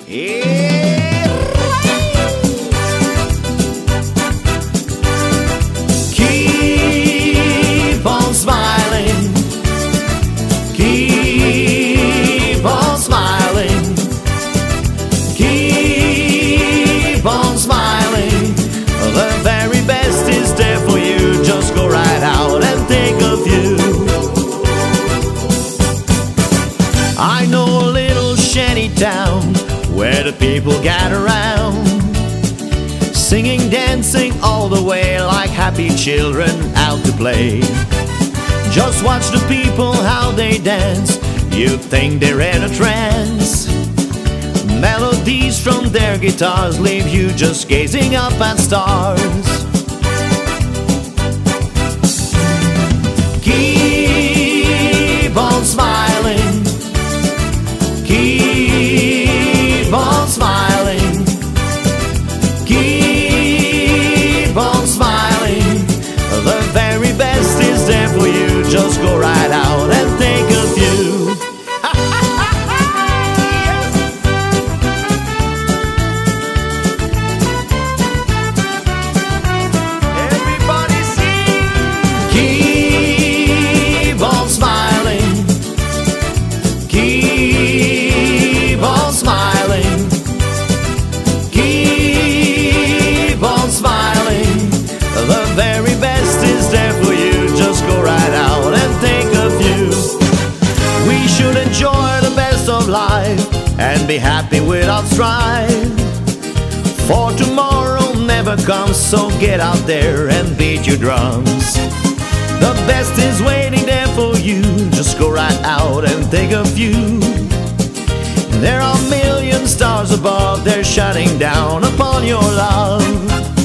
Yeah. Keep on smiling. Keep on smiling. Keep on smiling. The very best is there for you. Just go right out and take a view. I know a little shanty town where the people gather round, singing, dancing all the way like happy children out to play. Just watch the people how they dance, you'd think they're in a trance. Melodies from their guitars leave you just gazing up at stars. Keep on smiling. Keep on smiling. Keep on smiling. The very best is there for you. Just go right out and take a view. Everybody sing. Keep on smiling. Keep on smiling. Keep on smiling. The very best is there for you. Just go right out and take a view. We should enjoy the best of life and be happy without strife. For tomorrow never comes, so get out there and beat your drums. The best is waiting there for you. Just go right out and take a view. There are million stars above, they're shining down upon your love.